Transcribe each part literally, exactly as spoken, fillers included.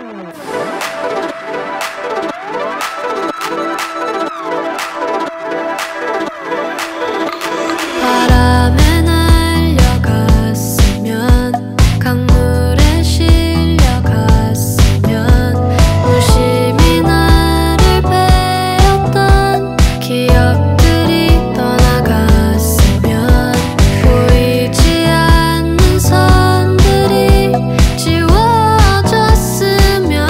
바람에 날려갔으면 강물에 실려갔으면 무심히 나를 베었던 기억들이 떠나갔으면 보이지 않는 선들이 지워졌으면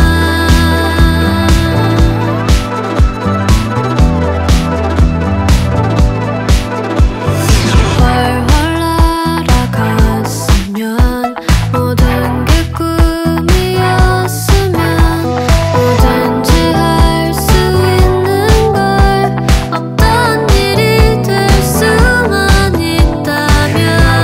훨훨 날아갔으면 모든 게 꿈이었으면 뭐든지 할 수 있는 걸 어떤 일이 될 수만 있다면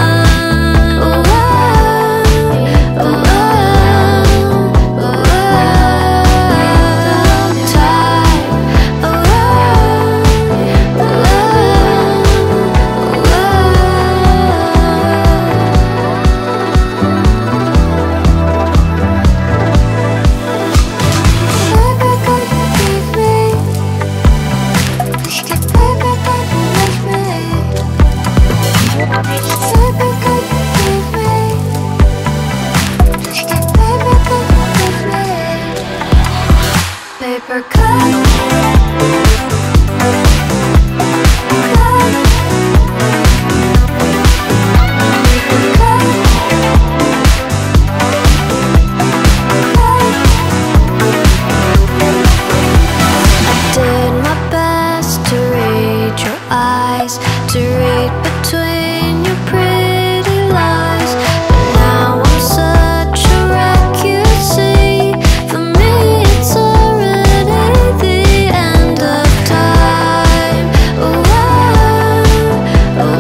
to read between your pretty lies, but now I'm such a wreck, you see. For me it's already the end of time. Oh, oh, oh,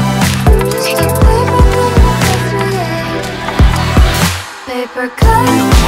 Papercut.